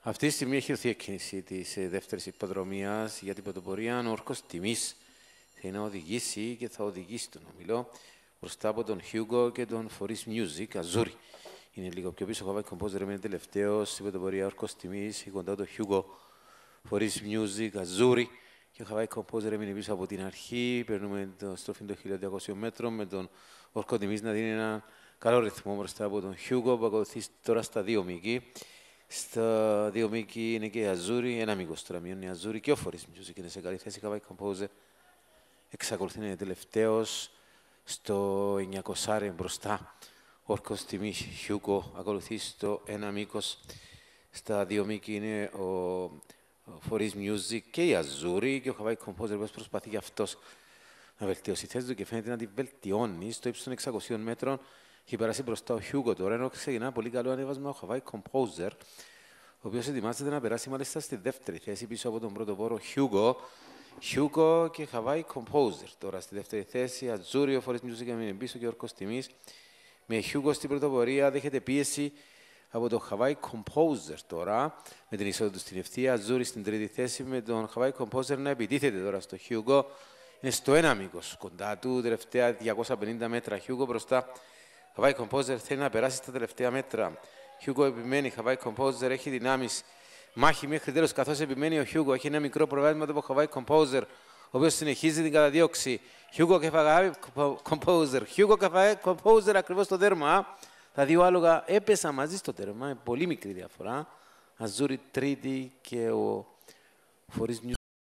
Αυτή τη στιγμή έχει δοθεί εκκίνηση τη δεύτερη υποδρομία για την πρωτοπορία. Ο όρκος τιμής θέλει να οδηγήσει και θα οδηγήσει τον ομιλό μπροστά από τον Hugo και τον Φορείς Music, Αζούρι. Είναι λίγο πιο πίσω. Ο Χαβάη Composer έμεινε τελευταίος στην πρωτοπορία. Όρκος τιμής, κοντά τον Hugo, Φορείς Music, Αζούρι. Και ο Χαβάη Composer έμεινε πίσω από την αρχή. Περνούμε το στροφή των 1200 μέτρων με τον όρκο τιμής να δίνει ένα καλό ρυθμό μπροστά από τον Hugo που ακολουθεί τώρα στα 2 μήκη. Στα 2 μήκη είναι και η Αζούρι, ένα μήκος τώρα μειώνει η Αζούρι και ο Φορείς Music είναι σε καλή θέση. Χαβάη Composer εξακολουθεί να είναι τελευταίος στο 900 μπροστά. Όρκος τιμής Hugo ακολουθεί στο 1 μήκος. Στα 2 μήκη είναι ο Φορείς Music και η Αζούρι και ο Χαβάη Composer προσπαθεί και αυτός να βελτιώσει τη θέση του και φαίνεται να τη βελτιώνει στο ύψος των 600 μέτρων. Έχει περάσει μπροστά ο Hugo τώρα, ενώ ξεκινά πολύ καλό ανέβασμα ο Χαβάη Composer, ο οποίος ετοιμάζεται να περάσει μάλιστα στη δεύτερη θέση πίσω από τον πρωτοπόρο Hugo και Χαβάη Composer. Τώρα στη δεύτερη θέση, Αζούρι, ο Φορείς Music έμεινε πίσω και όρκος τιμής. Με Hugo στην πρωτοπορία δέχεται πίεση από τον Χαβάη Composer τώρα, με την εισόδου του στην ευθεία. Αζούρι στην τρίτη θέση με τον Χαβάη Composer να επιτίθεται τώρα στο Hugo. Είναι στο 1 μήκος κοντά του, τελευταία 250 μέτρα Hugo μπροστά. Χαβάη Composer θέλει να περάσει στα τελευταία μέτρα. Hugo επιμένει, Χαβάη Composer έχει δυνάμεις. Μάχη μέχρι τέλος, καθώς επιμένει ο Hugo. Έχει ένα μικρό προβάδισμα από Χαβάη Composer, ο οποίος συνεχίζει την καταδίωξη. Hugo και Χαβάη Composer. Hugo και Χαβάη Composer ακριβώς στο τέρμα. Τα δύο άλογα έπεσαν μαζί στο τέρμα. Πολύ μικρή διαφορά. Αζούρι τρίτη και ο Φορείς Music.